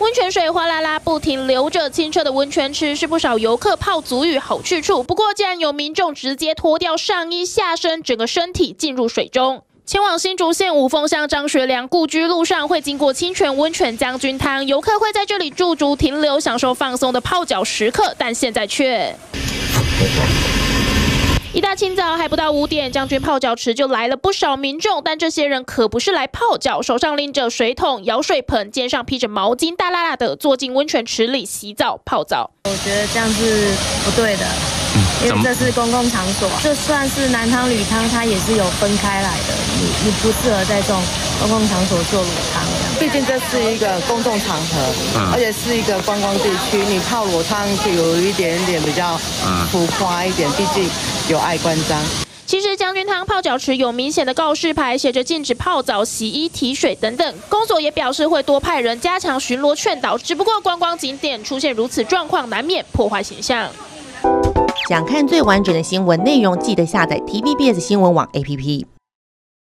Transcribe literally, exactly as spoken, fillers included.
温泉水哗啦啦不停流着，清澈的温泉池是不少游客泡足浴好去处。不过，竟然有民众直接脱掉上衣下身，整个身体进入水中。 前往新竹县五峰乡张学良故居路上，会经过清泉温泉将军汤，游客会在这里驻足停留，享受放松的泡脚时刻。但现在却，一大清早还不到五点，将军泡脚池就来了不少民众，但这些人可不是来泡脚，手上拎着水桶、舀水盆，肩上披着毛巾，大啦啦的坐进温泉池里洗澡泡澡。 我觉得这样是不对的。 因为这是公共场所，就算是男汤女汤，它也是有分开来的。你你不适合在这种公共场所做裸汤， 毕竟这是一个公众场合，嗯、而且是一个观光地区，你泡裸汤就有一点点比较浮夸一点，毕竟有碍观瞻。 其实将军汤泡脚池有明显的告示牌，写着禁止泡澡、洗衣、提水等等。公所也表示会多派人加强巡逻劝导，只不过观光景点出现如此状况，难免破坏形象。 想看最完整的新闻内容，记得下载 T V B S 新闻网 A P P。